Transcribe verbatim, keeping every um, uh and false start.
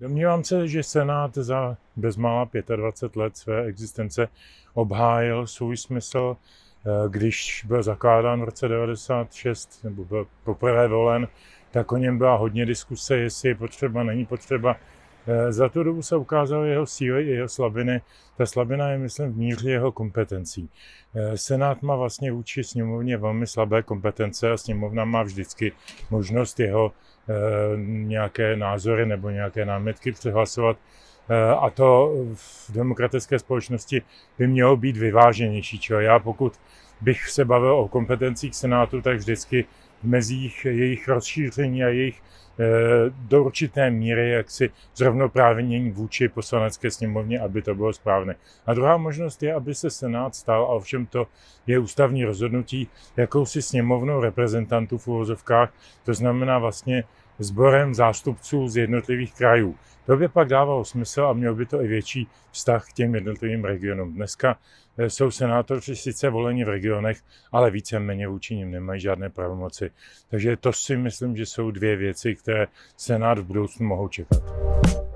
Domnívám se, že Senát za bezmála dvacet pět let své existence obhájil svůj smysl, když byl zakládán v roce devadesát šest, nebo byl poprvé volen, tak o něm byla hodně diskuse, jestli je potřeba, není potřeba. Za tu dobu se ukázaly jeho síly i jeho slabiny. Ta slabina je, myslím, v míře jeho kompetencí. Senát má vlastně vůči sněmovně velmi slabé kompetence a sněmovna má vždycky možnost jeho nějaké názory nebo nějaké námitky přehlasovat. A to v demokratické společnosti by mělo být vyváženější. Čili já, pokud bych se bavil o kompetencích Senátu, tak vždycky v mezích jejich rozšíření a jejich do určité míry jaksi zrovnoprávnění vůči poslanecké sněmovně, aby to bylo správné. A druhá možnost je, aby se Senát stal, a ovšem to je ústavní rozhodnutí, jakousi sněmovnou reprezentantů v uvozovkách, to znamená vlastně sborem zástupců z jednotlivých krajů. To by pak dávalo smysl a mělo by to i větší vztah k těm jednotlivým regionům. Dneska jsou senátoři sice voleni v regionech, ale víceméně vůči nim nemají žádné pravomoci. Takže to si myslím, že jsou dvě věci, které Senát v budoucnu mohou čekat.